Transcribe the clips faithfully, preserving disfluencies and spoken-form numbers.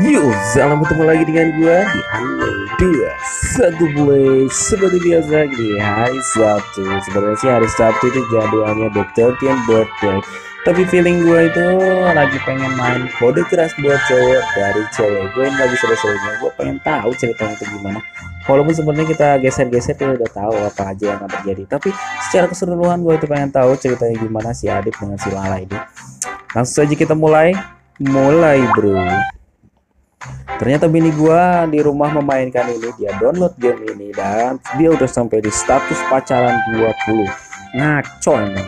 Yuk, salam bertemu lagi dengan gua di Anime dua satu Play. Seperti biasa di hari Sabtu. Sebenarnya sih hari Sabtu itu jadwalnya The thirteenth Birthday, tapi feeling gua itu lagi pengen main kode keras buat cowok dari cewek. Gue yang lagi seru-serunya, gue pengen tahu ceritanya itu gimana. Walaupun sebenarnya kita geser-geser tuh udah tahu apa aja yang akan terjadi, tapi secara keseluruhan gue itu pengen tahu ceritanya gimana si Adit dengan si Lala ini. Langsung saja kita mulai, mulai bro. Ternyata bini gua di rumah memainkan ini, dia download game ini dan dia udah sampai di status pacaran dua puluh. Ngaco emang.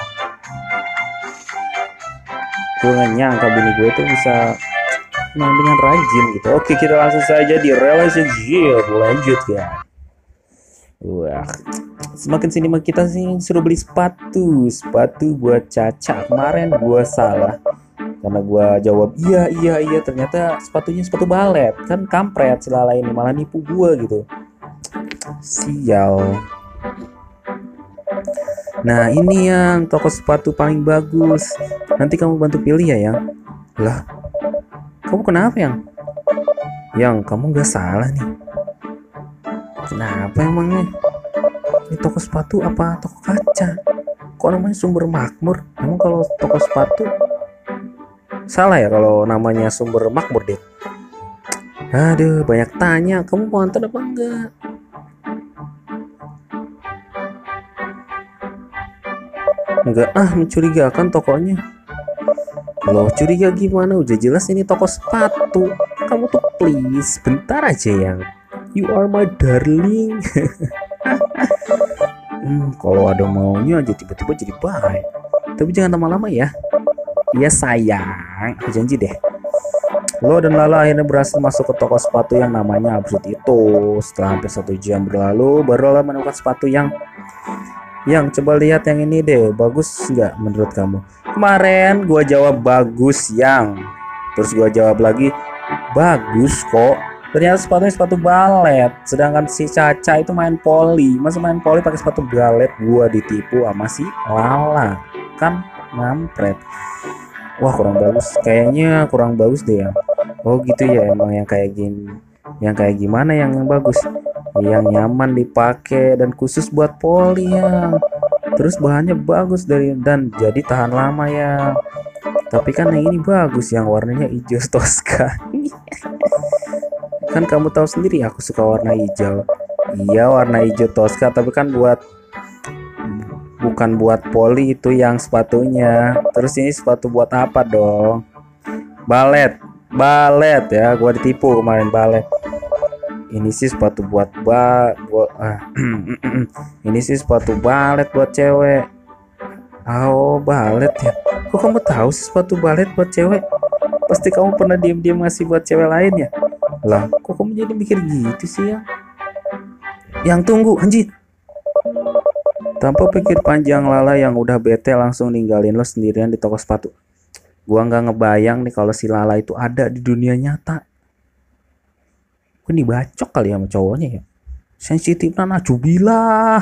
Gue gak nyangka bini gue itu bisa main dengan rajin gitu. Oke, kita langsung saja di relationship, lanjut ya. Wah, semakin sini kita sih suruh beli sepatu, sepatu buat Caca. Kemarin gua salah karena gua jawab iya iya iya, ternyata sepatunya sepatu balet. Kan kampret si Lala ini malah nipu gua gitu, sial. Nah ini yang toko sepatu paling bagus, nanti kamu bantu pilih ya yang. Lah kamu kenapa yang yang kamu nggak salah nih, kenapa emangnya? Ini toko sepatu apa toko kaca? Kok namanya Sumber Makmur? Emang kalau toko sepatu salah ya kalau namanya Sumber Makmur deh? Aduh, banyak tanya. Kamu mau antar apa enggak? Enggak ah, mencurigakan tokonya. Loh, curiga gimana? Udah jelas ini toko sepatu. Kamu tuh please bentar aja yang. You are my darling. Hmm, kalau ada maunya aja tiba-tiba jadi baik. Tapi jangan lama-lama ya. Iya sayang, aku janji deh. Lo dan Lala akhirnya berhasil masuk ke toko sepatu yang namanya Absurd itu. Setelah hampir satu jam berlalu, baru Lala menemukan sepatu yang yang coba lihat yang ini deh, bagus nggak menurut kamu? Kemarin gua jawab bagus yang, terus gua jawab lagi bagus kok. Ternyata sepatunya sepatu balet, sedangkan si Caca itu main poli. Masa main poli pakai sepatu balet? Gua ditipu sama si Lala, kan mampret. Wah kurang bagus, kayaknya kurang bagus deh ya. Oh gitu ya, emang yang kayak gini, yang kayak gimana yang yang bagus? Yang nyaman dipakai dan khusus buat poli ya. Terus bahannya bagus dari dan jadi tahan lama ya. Tapi kan yang ini bagus, yang warnanya hijau Tosca. Kan kamu tahu sendiri aku suka warna hijau. Iya warna hijau Tosca, tapi kan buat bukan buat poli itu yang sepatunya. Terus ini sepatu buat apa dong? Balet, balet ya. Gua ditipu kemarin balet. Ini sih sepatu buat ba, buat, ah, ini sih sepatu balet buat cewek. Oh balet ya. Kok kamu tahu sih sepatu balet buat cewek? Pasti kamu pernah diam-diam ngasih buat cewek lain ya? Lah kok kamu jadi mikir gitu sih ya? Yang tunggu anjir. Tanpa pikir panjang, Lala yang udah bete langsung ninggalin lo sendirian di toko sepatu. Gua nggak ngebayang nih kalau si Lala itu ada di dunia nyata. Gue dibacok kali sama cowoknya ya. Sensitif nana jubilah.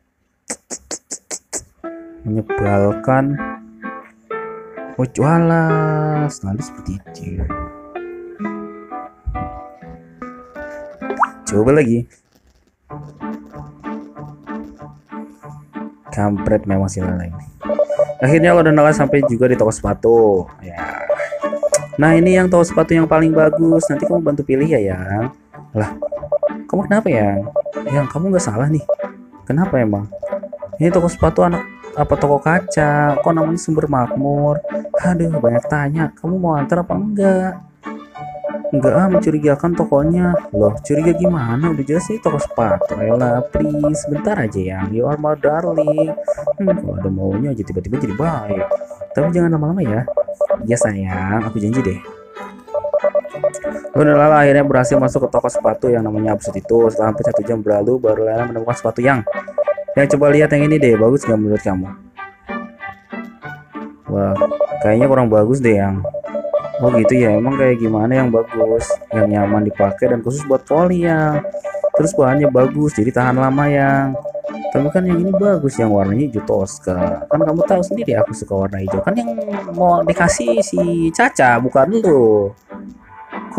Menyebalkan. Oh jualan selalu seperti itu. Coba lagi. Kampret memang si Lala ini. Akhirnya lo dan Lala sampai juga di toko sepatu ya. Nah ini yang toko sepatu yang paling bagus, nanti kamu bantu pilih ya yang. Lah kamu kenapa ya yang? Kamu nggak salah nih, kenapa emang? Ini toko sepatu anak apa toko kaca? Kok namanya Sumber Makmur? Aduh banyak tanya. Kamu mau antar apa enggak? Enggak ah, mencurigakan tokonya. Loh curiga gimana, udah jelas ini toko sepatu. Ayolah please bentar aja yang. You are my darling. Hmm, kalau ada maunya aja tiba-tiba jadi baik. Tapi jangan lama-lama ya. Iya sayang, aku janji deh. Lalu Lala akhirnya berhasil masuk ke toko sepatu yang namanya Absurd itu. Setelah hampir satu jam berlalu, baru Lala menemukan sepatu yang yang coba lihat yang ini deh, bagus nggak menurut kamu? Wah kayaknya kurang bagus deh yang. Oh gitu ya, emang kayak gimana yang bagus? Yang nyaman dipakai dan khusus buat poli yang. Terus bahannya bagus, jadi tahan lama yang. Tapi kan yang ini bagus, yang warnanya hijau Tosca. Kan kamu tahu sendiri aku suka warna hijau. Kan yang mau dikasih si Caca bukan lo.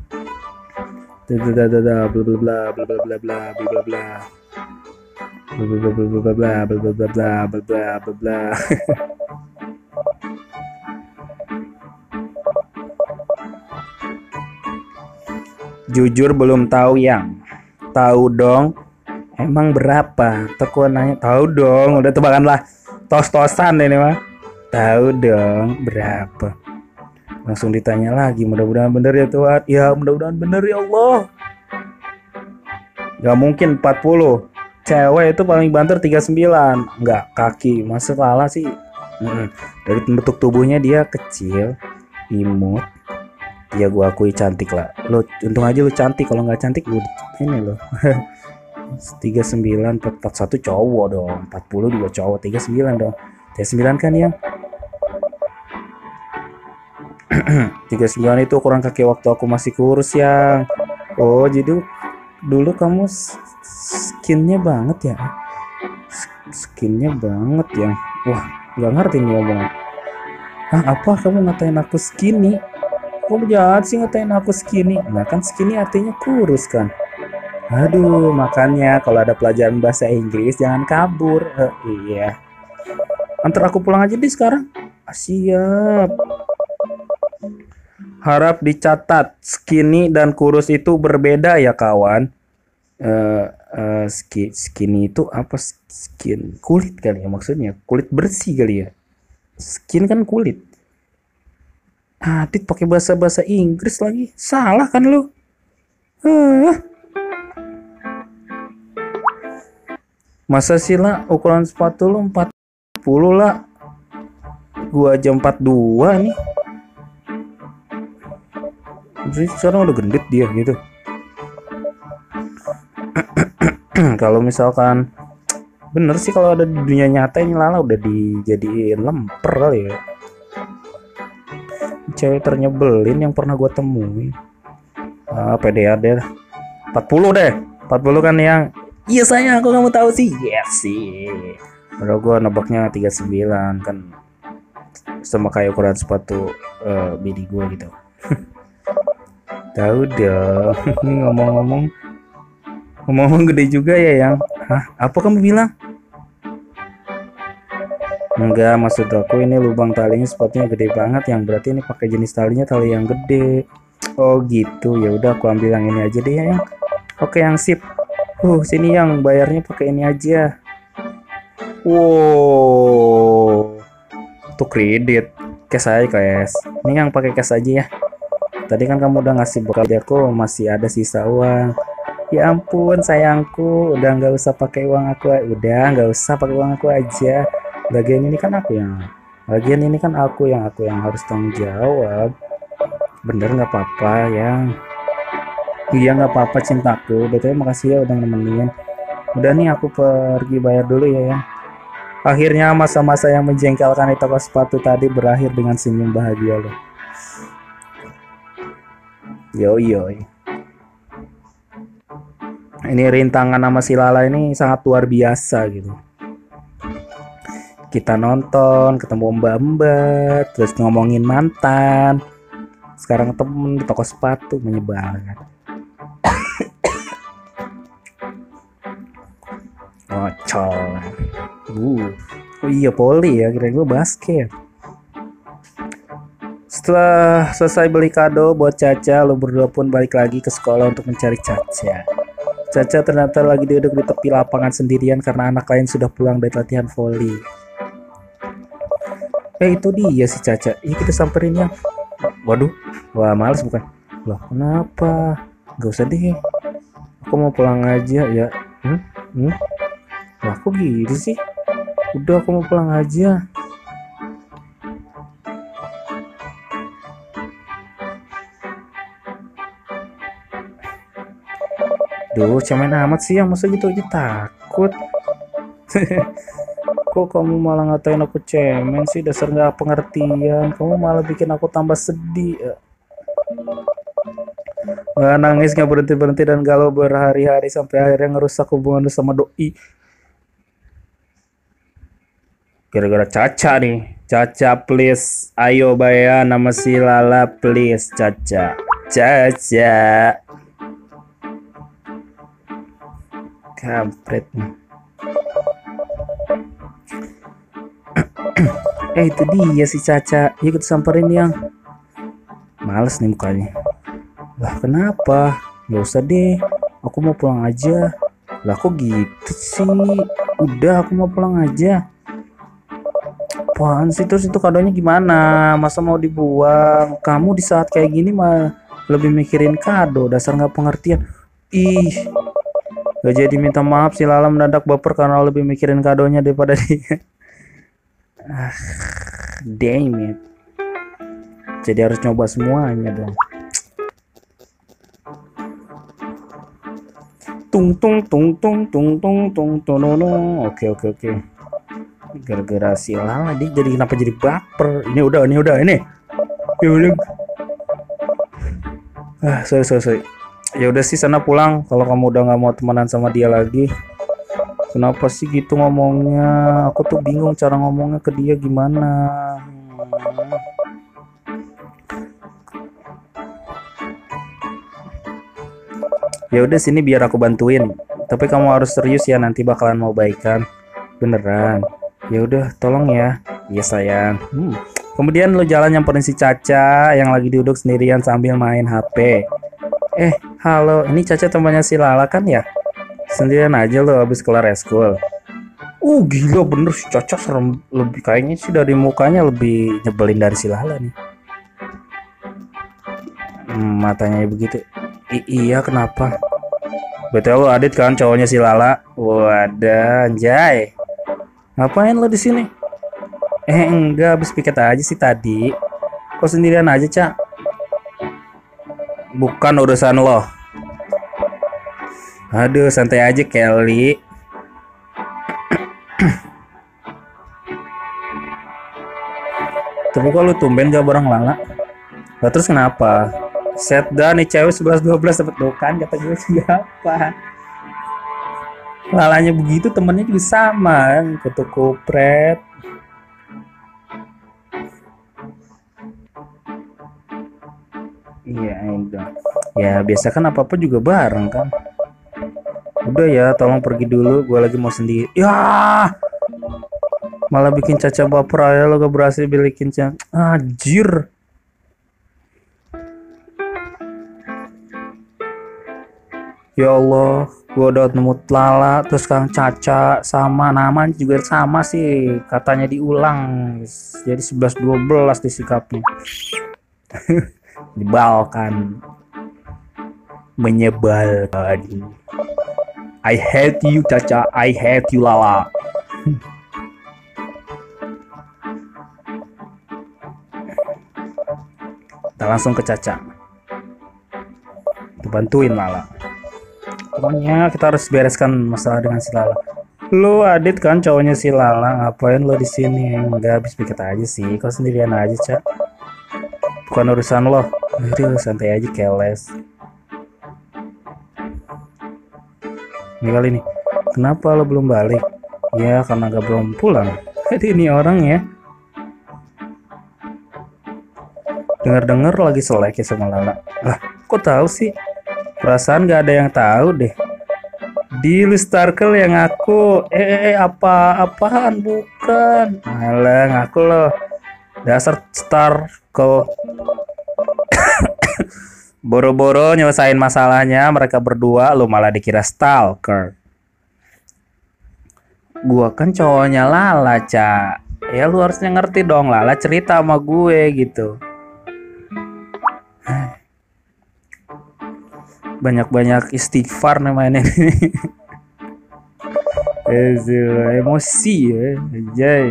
bla bla bla bla bla bla bla bla bla bla bla bla bla bla bla bla bla bla bla bla. Jujur belum tahu yang. Tahu dong. Emang berapa? Teko nanya. Tahu dong. Udah tebakan lah. Tos-tosan ini mah. Tahu dong berapa? Langsung ditanya lagi, mudah-mudahan bener ya Tuhan. Ya mudah-mudahan bener ya Allah. Gak mungkin empat puluh. Cewek itu paling banter tiga puluh sembilan. Enggak, kaki. Masa salah sih? Hmm. Dari bentuk tubuhnya dia kecil, imut. Ya gua akui cantik lah. Lo untung aja lu cantik. Kalau nggak cantik gue ini lo. tiga puluh sembilan, empat puluh satu cowok dong. empat puluh juga cowok, tiga puluh sembilan dong. tiga puluh sembilan kan yang tiga puluh sembilan itu ukuran kaki waktu aku masih kurus yang. Oh, jadi dulu kamu skinnya banget ya. Skinnya banget ya. Wah, nggak ngerti nih ngomong. Ah, apa kamu ngatain aku skinny? Kamu jahat sih ngatain aku skinny. Nah kan skinny artinya kurus kan. Aduh, makanya kalau ada pelajaran bahasa Inggris jangan kabur. Uh, iya. Antar aku pulang aja deh sekarang. Ah, siap. Harap dicatat, skinny dan kurus itu berbeda ya kawan. Uh, uh, skinny itu apa? Skin kulit kali ya maksudnya, kulit bersih kali ya. Skin kan kulit. Adit pakai bahasa-bahasa Inggris lagi, salah kan lu? Uh. Masa sih lah ukuran sepatu lu empat puluh lah, gua aja empat puluh dua nih. Jadi sekarang udah gendut dia gitu. Kalau misalkan bener sih kalau ada di dunia nyata ini Lala udah dijadiin lemper kali ya. Cewek ternyebelin yang pernah gue temuin. Ah, P D A deh. empat puluh deh. empat puluh kan yang iya sayang aku kamu tahu sih. Yes sih. Padahal gue nebaknya tiga puluh sembilan kan sama kayak ukuran sepatu uh, bini gue gitu. Tahu dong. Ngomong-ngomong ngomong-ngomong gede juga ya yang. Hah? Apa kamu bilang? Enggak, maksud aku ini lubang talinya sepatunya gede banget, yang berarti ini pakai jenis talinya tali yang gede. Oh gitu, ya udah aku ambil yang ini aja deh ya yang. Oke yang sip. Uh sini yang bayarnya pakai ini aja. Wow, tuh kredit, cash aja cash. Ini yang pakai cash aja ya. Tadi kan kamu udah ngasih bekal aku, masih ada sisa uang. Ya ampun sayangku, udah nggak usah pakai uang aku, udah nggak usah pakai uang aku aja. Bagian ini kan aku yang, bagian ini kan aku yang aku yang harus tanggung jawab. Bener nggak apa-apa ya? Iya nggak apa-apa cintaku. Betul, makasih ya udah nemenin. Udah nih aku pergi bayar dulu ya ya. Akhirnya masa-masa yang menjengkelkan di toko sepatu tadi berakhir dengan senyum bahagia loh. Yo yo. Ini rintangan nama si Lala ini sangat luar biasa gitu. Kita nonton, ketemu mbak-mbak, terus ngomongin mantan. Sekarang temen di toko sepatu, menyebalkan. Ngocol. Uh. Oh iya poli ya, kira gue basket. Setelah selesai beli kado buat Caca, lo berdua pun balik lagi ke sekolah untuk mencari Caca. Caca ternyata lagi duduk di tepi lapangan sendirian karena anak lain sudah pulang dari latihan voli. Eh itu dia si Caca. Iya kita samperin ya. Waduh, wah males bukan? Loh kenapa? Gak usah deh. Aku mau pulang aja ya. Hmm? Hmm? Lah kok gitu sih? Udah aku mau pulang aja. Duh, cemen amat sih yang masa gitu aja takut. Kok kamu malah ngatain aku cemen sih, dasar nggak pengertian. Kamu malah bikin aku tambah sedih. Wah, nangis nggak berhenti berhenti dan galau berhari-hari sampai akhirnya ngerusak hubungan sama doi. Gara-gara Caca nih. Caca please, ayo bayar nama si Lala please Caca. Caca. Kampret nih. Eh itu dia si Caca. Yuk kita samperin yang. Males nih mukanya. Lah kenapa? Gak usah deh. Aku mau pulang aja. Lah kok gitu sih? Udah aku mau pulang aja. Apaan sih? Terus itu kadonya gimana? Masa mau dibuang? Kamu di saat kayak gini mah lebih mikirin kado. Dasar nggak pengertian. Ih, gak jadi minta maaf si Lala mendadak baper karena lebih mikirin kadonya daripada dia. Ah, damn it. Jadi harus nyoba semuanya dong. Tung tung tung tung tung tung tung tung. Oke oke oke. Gara-gara si Lala dia jadi kenapa jadi baper? Ini udah ini udah ini. Ya udah. Ah sorry sorry sorry. Ya udah sih sana pulang. Kalau kamu udah nggak mau temenan sama dia lagi. Kenapa sih gitu ngomongnya? Aku tuh bingung cara ngomongnya ke dia gimana. Hmm. Ya udah sini biar aku bantuin. Tapi kamu harus serius ya, nanti bakalan mau baikan. Beneran. Ya udah tolong ya. Iya sayang. Hmm. Kemudian lo jalan nyamperin si Caca yang lagi duduk sendirian sambil main H P. Eh, halo. Ini Caca temannya si Lala kan ya? Sendirian aja lo habis kelar eskul. Uh gila bener si Caca serem, lebih kayaknya sih dari mukanya lebih nyebelin dari si Lala nih. Hmm, matanya begitu. I iya kenapa? B T W Adit kan cowoknya si Lala. Wadah anjay. Ngapain lo di sini? Eh enggak, habis piket aja sih tadi. Kok sendirian aja, Cak? Bukan urusan lo. Aduh, santai aja Kelly. Tapi kok lu tumben gak bareng Lala? Lah terus kenapa? Set dah nih cewek sebelas dua belas dapat dokan kata gue siapa? Lalanya begitu temennya juga sama, kutu kupret. Iya, udah. Ya biasa kan apa-apa juga bareng kan. Udah ya, tolong pergi dulu, gue lagi mau sendiri. Ya, malah bikin Caca baper aja lo gak berhasil bikin Caca. Anjir. Ya Allah, gue udah nemu Lala, terus sekarang Caca sama namanya juga sama sih, katanya diulang. Jadi sebelas dua belas disikapnya. Dibalkan. Menyebalkan. I hate you Caca, I hate you Lala. Kita langsung ke Caca. Kita bantuin Lala. Pokoknya kita harus bereskan masalah dengan si Lala. Lu Adit kan cowoknya si Lala, ngapain lo di sini? Enggak habis pikir aja sih, kau sendirian aja Cak. Bukan urusan lo. Aduh, santai aja keles. Ini kali nih, kenapa lo belum balik? Ya karena gak belum pulang. Jadi ini orang ya. Dengar-dengar lagi selek ya sama Lala. Lah, kok tahu sih? Perasaan gak ada yang tahu deh. Di Starkel yang ngaku. Eh, eh apa-apaan bukan? Malah ngaku lo. Dasar Starkel. Boro-boro nyelesain masalahnya mereka berdua, lu malah dikira stalker. Gua kan cowoknya Lala, Ca. Ya lu harusnya ngerti dong, Lala cerita sama gue gitu. Banyak-banyak istighfar namanya ini. Emosi ya, anjay.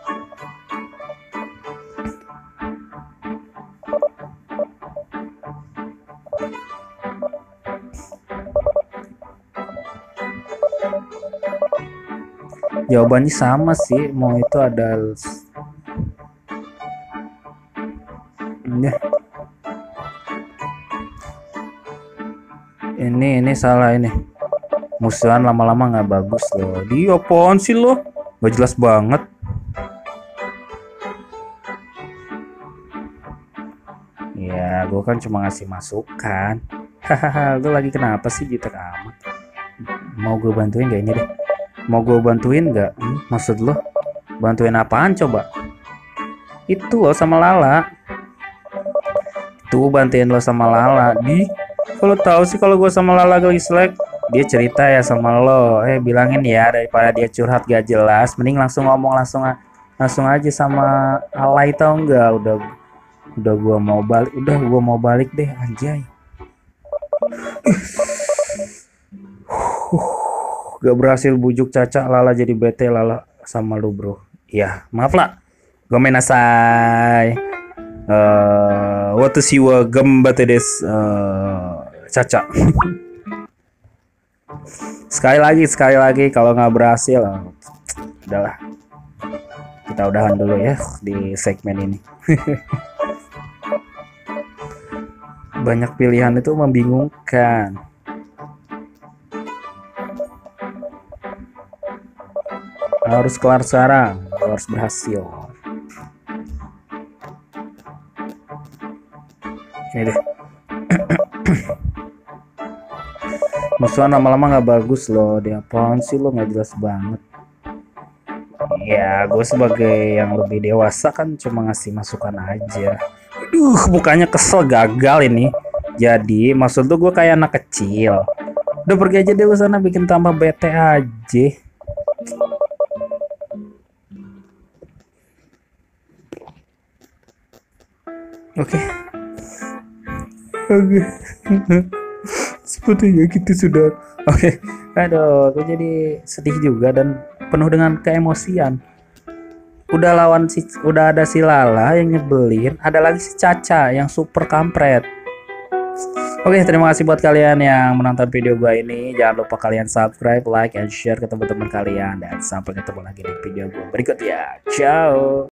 Jawabannya sama sih, mau itu ada ini ini ini salah ini. Musuhan lama-lama nggak bagus loh. Dia apaan sih lo? Gak jelas banget. Ya, gue kan cuma ngasih masukan. Hahaha, gue lagi kenapa sih gitu amat? Mau gue bantuin gak ini deh? Mau gue bantuin nggak? Hmm, maksud lo? Bantuin apaan coba? Itu lo sama Lala. Tuh bantuin lo sama Lala. Di, kalau tahu sih kalau gue sama Lala lagi selek, dia cerita ya sama lo. Eh bilangin ya, daripada dia curhat gak jelas, mending langsung ngomong langsung langsung aja sama alay tau nggak. Udah udah gua mau balik, udah gua mau balik deh anjay. Gak berhasil bujuk Caca, Lala jadi bete Lala sama lu bro. Iya maaf lah, gue menasai. Uh, watashi wa gambate desu, uh, Caca. Sekali lagi, sekali lagi kalau nggak berhasil, uh, udahlah. Kita udahan dulu ya di segmen ini. Banyak pilihan itu membingungkan. Harus kelar sekarang, harus berhasil. Ini deh. Musuhan lama-lama nggak bagus loh. Dia apaan sih lo, nggak jelas banget. Ya, gue sebagai yang lebih dewasa kan cuma ngasih masukan aja. Aduh, mukanya kesel, gagal ini. Jadi maksud tuh gue kayak anak kecil. Udah pergi aja deh lu sana, bikin tambah bete aja. Oke, okay. Oke, okay. Sepertinya kita sudah. Oke, okay. Aduh, aku jadi sedih juga dan penuh dengan keemosian. Udah lawan si, udah ada si Lala yang nyebelin, ada lagi si Caca yang super kampret. Oke, okay, terima kasih buat kalian yang menonton video gua ini. Jangan lupa kalian subscribe, like, and share ke teman-teman kalian. Dan sampai ketemu lagi di video gua berikutnya. Ciao.